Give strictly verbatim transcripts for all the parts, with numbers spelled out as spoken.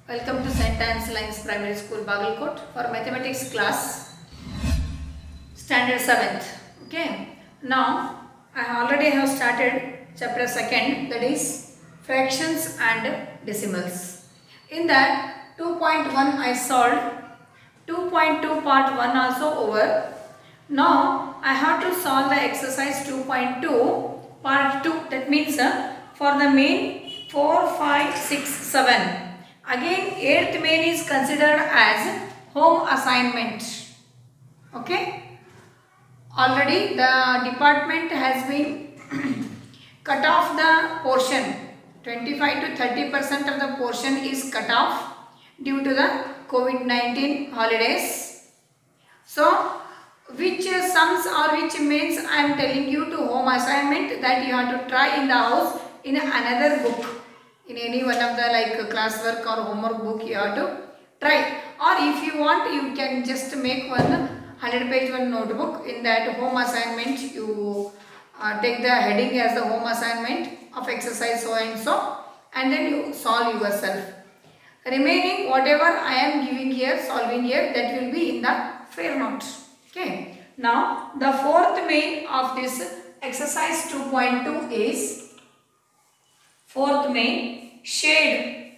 Welcome to Saint Anne's Lines Primary School, Bagalkot for mathematics class, standard seventh. Okay. Now I already have started chapter second, that is fractions and decimals. In that two point one I solved, two point two part one also over. Now I have to solve the exercise two point two part two. That means uh, for the main four, five, six, seven. Again eighth main is considered as home assignment. Okay. Already the department has been cut off the portion. twenty-five to thirty percent of the portion is cut off due to the COVID nineteen holidays. So which sums or which mains I am telling you to home assignment that you have to try in the house in another book. In any one of the like classwork or homework book you have to try, or if you want you can just make one one hundred page one notebook. In that home assignment you uh, take the heading as the home assignment of exercise so and so, and then you solve yourself. Remaining whatever I am giving here, solving here, that will be in the fair note. Okay. Now the fourth main of this exercise two point two is fourth main, shade.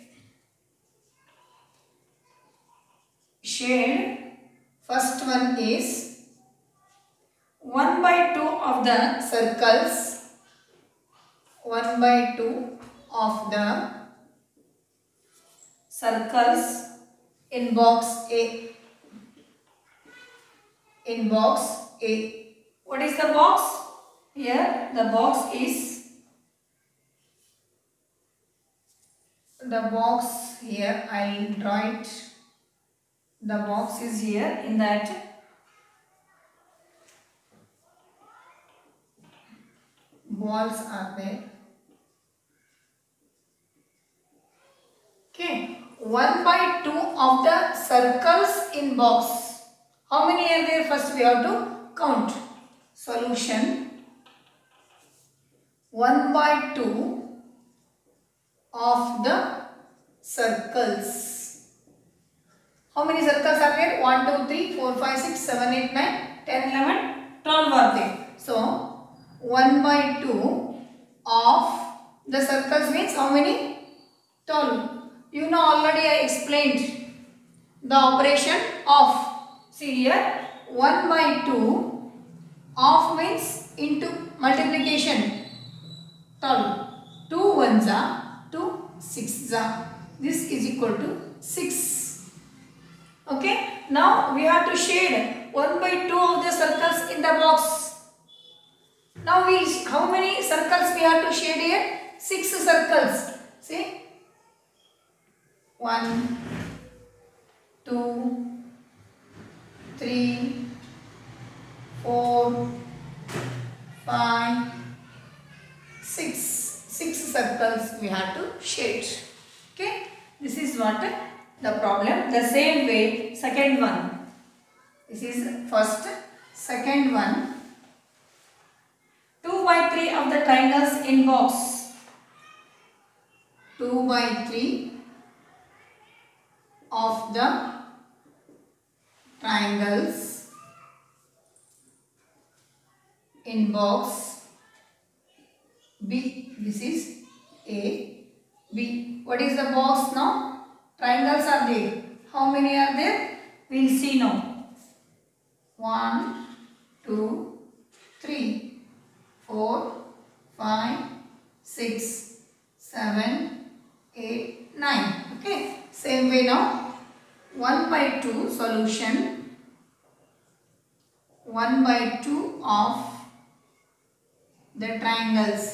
Shade. First one is one by two of the circles. one by two of the circles in box A. In box A. What is the box? Here the box is the box here. I will draw it. The box is here. In that balls are there. Okay. one by two of the circles in box. How many are there? First we have to count. Solution. one by two of the circles. How many circles are there? one, two, three, four, five, six, seven, eight, nine, ten, eleven, twelve are there. So one by two of the circles means how many? twelve. You know already I explained the operation of. See here, one by two of means into multiplication. twelve. two ones are two, six are. This is equal to six. Okay. Now we have to shade one by two of the circles in the box. Now we, how many circles we have to shade here? Six circles. See? one, two, three, four, five, six. Six circles we have to shade. Okay. This is what the problem. The same way second one. This is first. Second one. two by three of the triangles in box. two by three of the triangles in box B. This is A, B. What is the box now? Triangles are there. How many are there? We will see now. one, two, three, four, five, six, seven, eight, nine. Okay. Same way now. one by two solution. one by two of the triangles.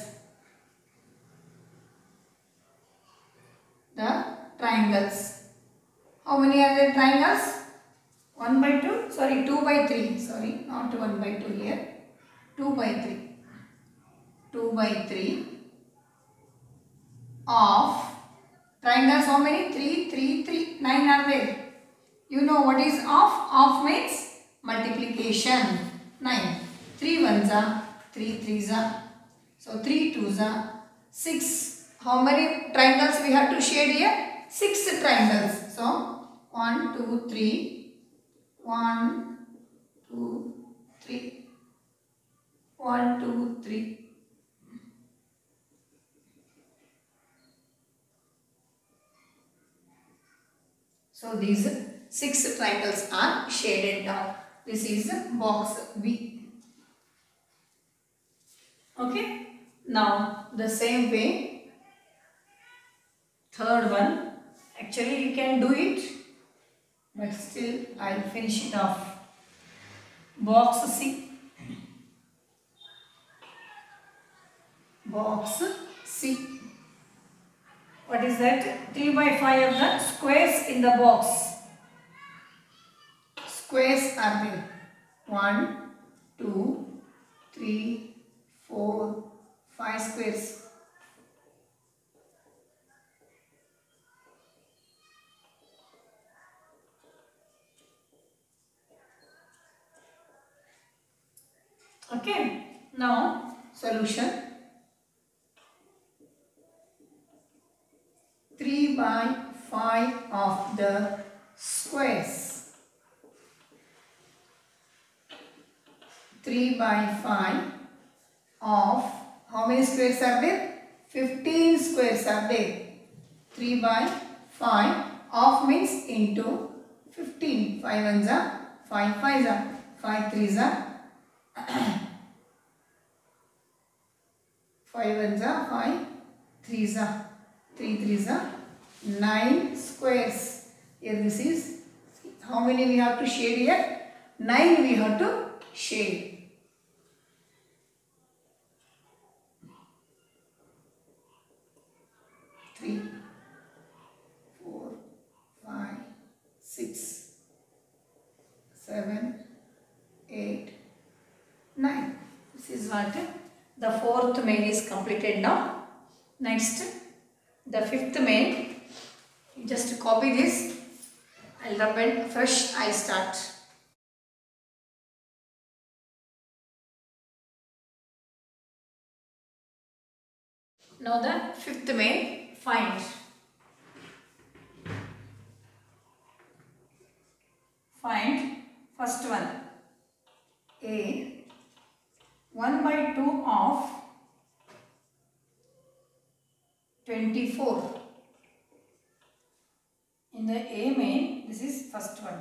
The triangles. How many are there triangles? one by two, sorry, two by three, sorry, not one by two here, two by three. two by three of triangles. How many? three, three, three, nine are there. You know what is of? Of means multiplication. nine. three ones are, three threes are. So three twos are, six. How many triangles we have to shade here? six triangles. So one, two, three. one, two, three. one, two, three. So these six triangles are shaded down. This is box B. Okay. Now the same way, third one. Actually you can do it, but still I'll finish it off. Box C. Box C. What is that? three by five of the squares in the box. Squares are there. one, two, three, four, five squares. Okay. Now solution. three by five of the squares. three by five of, how many squares are there? fifteen squares are there. three by five of means into fifteen. five ones are, five fives are, five threes are, five ones are, five threes are, three threes are, nine squares. Here this is, how many we have to shade here? nine we have to shade. three, four, five, six, seven, eight, nine. This is what the fourth main is completed now. Next, the fifth main. Just copy this. I'll rub it fresh. I start. Now the fifth main. Find. Find first one. A. one by two of twenty-four. In the A main, this is first one.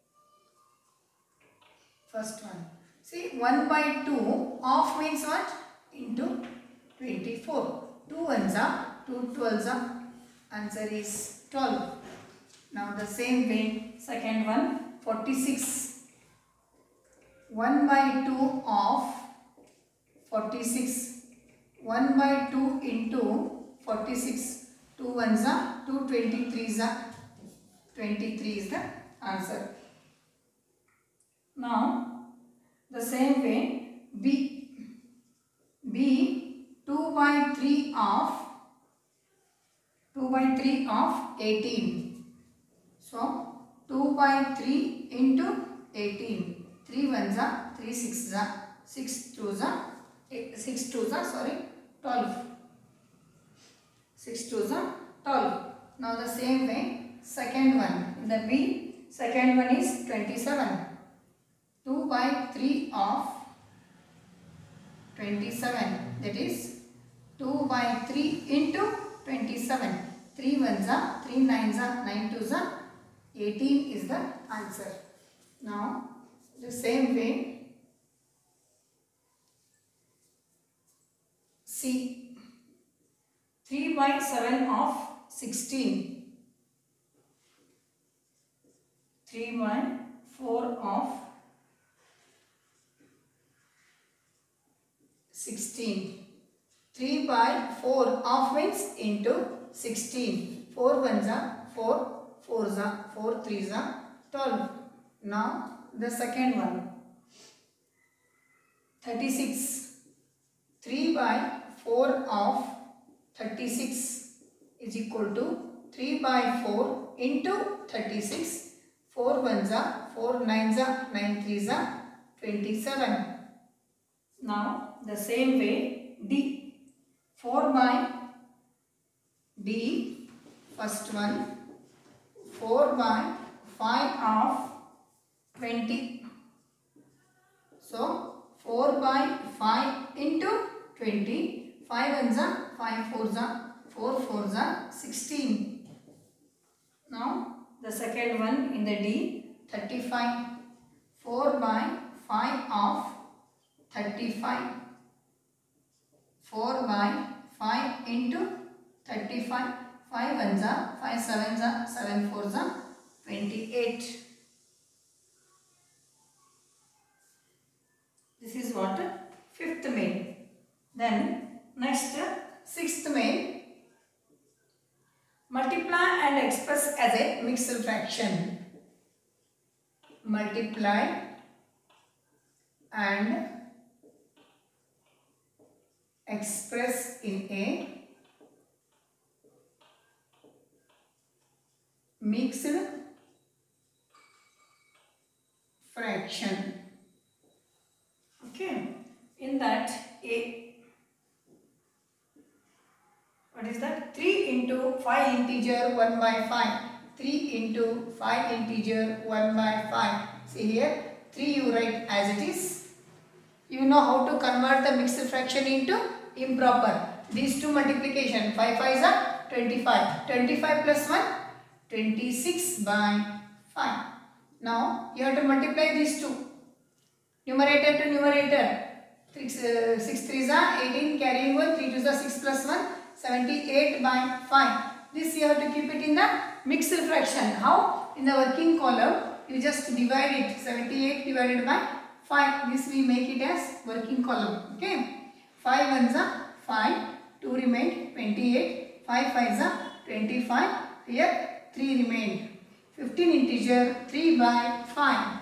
First one. See, one by two of means what? Into twenty-four. two ones are, two twelves are. Answer is twelve. Now the same way, second one, forty-six. one by two of forty-six. one by two into forty-six. two ones are, two twenty-threes are. twenty-three is the answer. Now the same way, B. B, two by three of two by three of eighteen. So two by three into eighteen. three ones are, three sixes are, six twos are, six twos are, sorry, twelve. six twos are twelve. Now the same way, second one, in the B, second one is twenty-seven. two by three of twenty-seven, that is two by three into twenty-seven. three ones are, three nines are, nine twos are, eighteen is the answer. Now the same way, C. three by seven of sixteen. three by four of sixteen. three by four of means into sixteen. four ones are, four fours are, four threes are, twelve. Now the second one, thirty-six. three by four of thirty-six is equal to three by four into thirty-six. four ones are, four nines are, nine threes are, twenty-seven. Now the same way, D. four by D, first one, four by five of twenty. So four by five into twenty. five ones are five fours are four fours are sixteen. Now the second one in the D, thirty-five. four by five of thirty-five. four by five into thirty-five. five ones are five sevens are seven fours are twenty-eight. This is what? Fifth main. Then next, sixth main. Multiply and express as a mixed fraction. Multiply and express in a mixed fraction. Okay, in that a, what is that? three into five integer one by five. three into five integer one by five. See here, three you write as it is. You know how to convert the mixed fraction into improper. These two multiplication, five fives are twenty-five. twenty-five plus one, twenty-six by five. Now you have to multiply these two. Numerator to numerator. six, uh, six threes are eighteen, carrying one, three twos are six plus one, seventy-eight by five. This you have to keep it in the mixed fraction. How? In the working column, you just divide it. seventy-eight divided by five. This we make it as working column. Okay. five ones are five. two remained twenty-eight. five fives are twenty-five. Here three remained. fifteen integer three by five.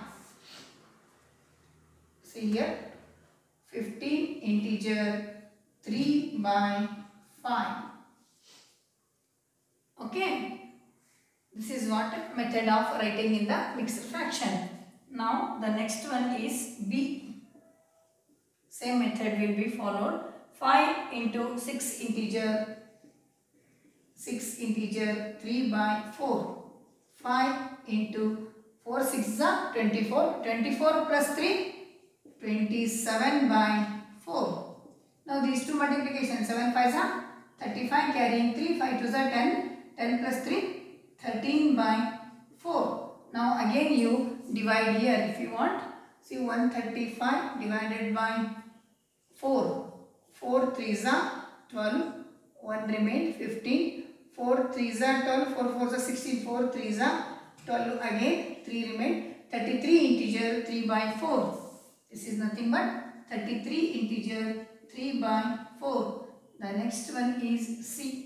See here. fifteen integer three by five. Okay. This is what method of writing in the mixed fraction. Now the next one is B. Same method will be followed. five into six integer six integer three by four. five into four sixes are twenty-four. twenty-four plus three, twenty-seven by four. Now these two multiplications, seven fives are thirty-five, carrying three, five twos are ten. ten plus three, thirteen by four. Now again you divide here if you want. See, one hundred thirty-five divided by four. four threes are twelve. one remained fifteen. four threes are twelve. four fours are sixteen. four threes are twelve. Again three remained. thirty-three integer three by four. This is nothing but thirty-three integer three by four. The next one is C.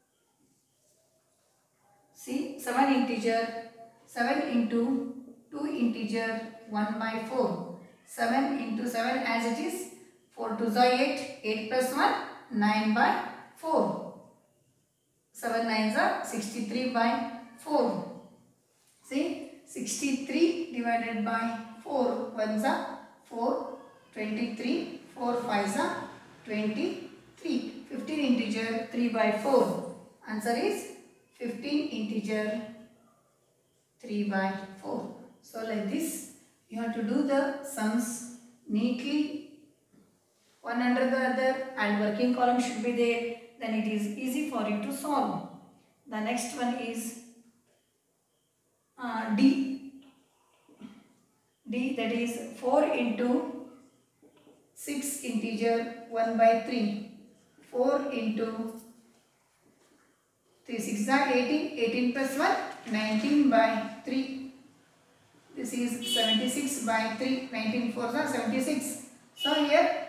See, seven integer, seven into two integer one by four. seven into seven as it is, four twos are eight, eight plus one, nine by four. seven nines are sixty-three by four. See, sixty-three divided by four, ones are four, twenty-three, four fives are twenty-three. fifteen integer three by four. Answer is fifteen integer three by four. So like this you have to do the sums neatly, one under the other, and working column should be there. Then it is easy for you to solve. The next one is uh, D. D, that is four into six integer one by three. four into three sixes are eighteen. eighteen plus one, nineteen by three. This is seventy-six by three. nineteen fours are seventy-six. So here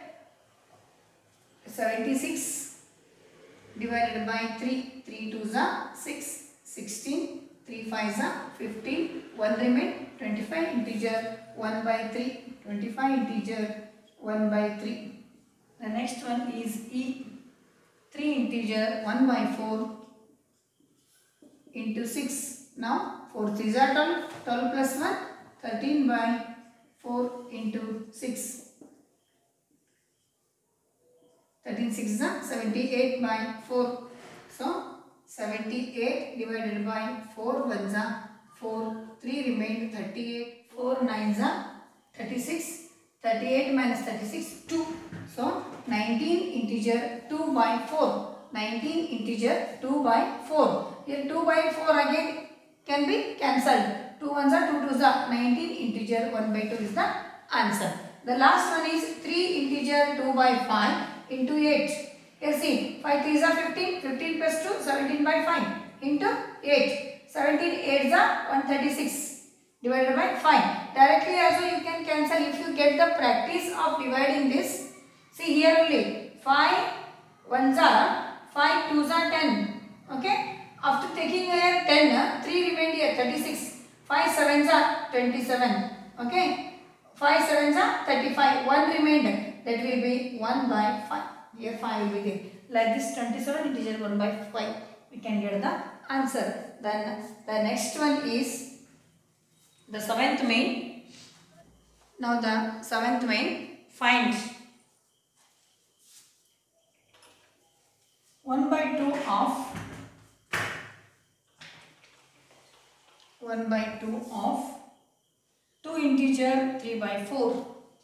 seventy-six divided by three. three twos are six. sixteen. three fives are fifteen. one remain. twenty-five integer one by three. twenty-five integer one by three. The next one is E. three integer one by four into six. Now four threes are twelve. twelve plus one, thirteen by four into six. thirteen sixes are seventy-eight by four. So seventy-eight divided by four ones are four, three remained thirty-eight, four nines are thirty-six, thirty-eight minus thirty-six, two. So nineteen integer two by four. nineteen integer two by four. Here two by four again can be cancelled. two ones are two twos are nineteen integer one by two is the answer. The last one is three integer two by five into eight. Here see, five threes are fifteen, fifteen plus two, seventeen by five into eight. seventeen eights are one hundred thirty-six divided by five. Directly also you can cancel if you get the practice of dividing this. See here only, five ones are, five twos are ten. Okay. After taking here ten, three remained here thirty-six. five sevens are twenty-seven. Okay. five sevens are thirty-five. one remained. That will be one by five. Here five will be there. Like this twenty-seven integer one by five. We can get the answer. Then the next one is the seventh main. Now the seventh main, find one by two of one by two of two integer three by four.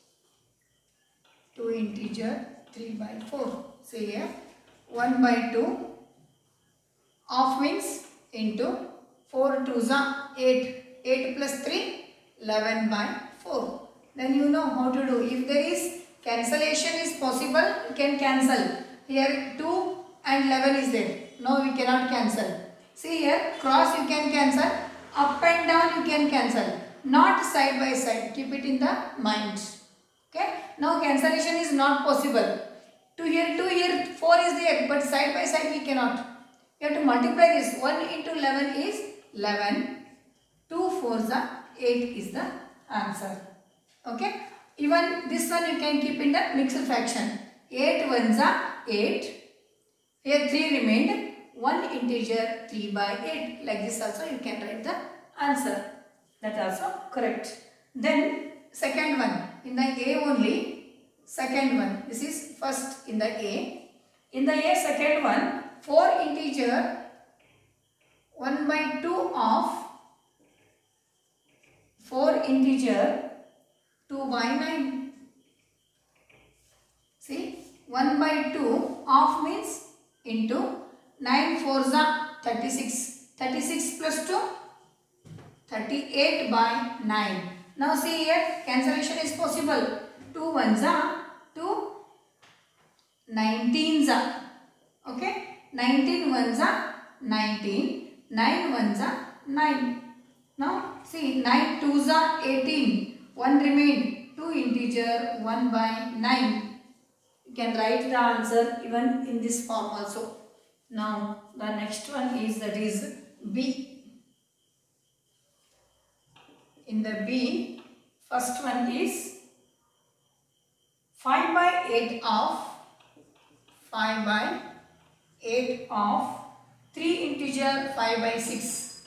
two integer three by four. See here, one by two of means into four twos are eight. eight plus three, eleven by four. Then you know how to do. If there is cancellation is possible, you can cancel. Here two and eleven is there. No, we cannot cancel. See here, cross you can cancel. Up and down you can cancel. Not side by side. Keep it in the mind. Okay. Now cancellation is not possible. two here, two here, four is there. But side by side we cannot. You have to multiply this. one into eleven is eleven. two fours are eight is the answer. Okay. Even this one you can keep in the mixed fraction. eight ones are eight. Here three remained. one integer three by eight. Like this also you can write the answer. That also correct. Then second one. In the A only. Second one. This is first in the A. In the A second one. four integer one by two of four integer two by nine. See, one by two of means into nine fours are thirty-six. thirty-six plus two, thirty-eight by nine. Now see here, cancellation is possible. two ones are two, nineteens are. Okay, nineteen ones are nineteen, nine ones are nine. Now see, nine twos are eighteen, one remain, two integer one by nine. You can write the answer even in this form also. Now the next one is, that is B. In the B, first one is five by eight of five by eight of three integer five by six.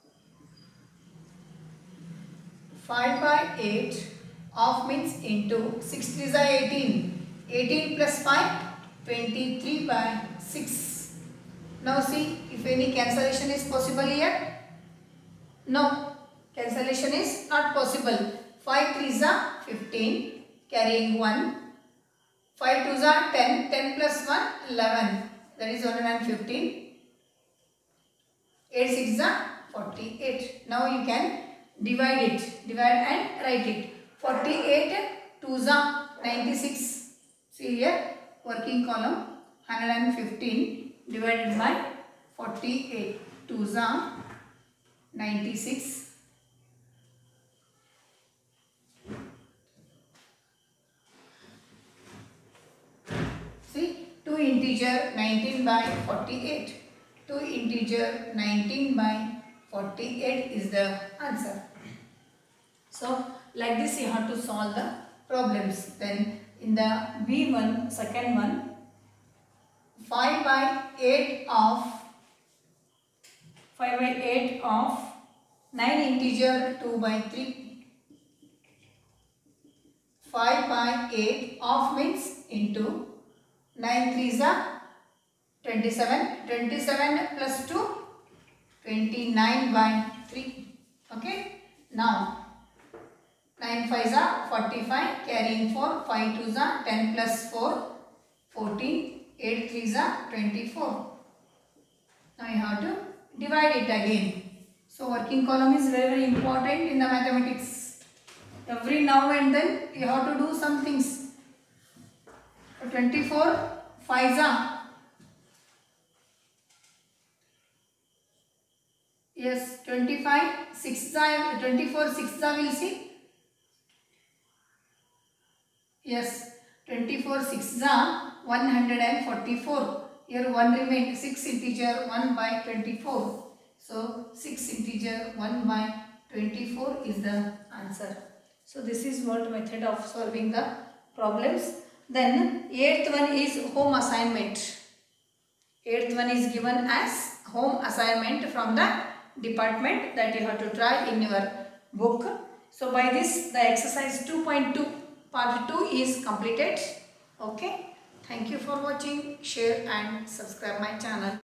five by eight of means into six threes are eighteen. eighteen plus five, twenty-three by six. Now see if any cancellation is possible here. No, cancellation is not possible. five threes are fifteen, carrying one. five twos are ten, ten plus one, eleven. That is one hundred fifteen. eight sixes are forty-eight. Now you can divide it. Divide and write it. forty-eight twos are ninety-six. See here, working column one hundred fifteen divided by forty-eight. twos are ninety-six. See, two integer nineteen by forty-eight. two integer nineteen by forty-eight is the answer. So, like this you have to solve the problems. Then in the B one, second one, five by eight of five by eight of nine integer two by three. five by eight of means into nine threes are twenty-seven. twenty-seven plus two, twenty-nine by three. Okay. Now nine fives are forty-five, carrying four, five twos are ten plus four, fourteen, eight threes are twenty-four. Now you have to divide it again. So working column is very very important in the mathematics. Every now and then you have to do some things. So twenty-four, fives are. Yes, twenty-five, sixes are, twenty-four, sixes are, we'll see. Yes, twenty-four, sixes are one hundred forty-four. Here one remained, six integer one by twenty-four. So six integer one by twenty-four is the answer. So this is what method of solving the problems. Then eighth one is home assignment. Eighth one is given as home assignment from the department that you have to try in your book. So by this the exercise two point two part two is completed. Okay. Thank you for watching. Share and subscribe my channel.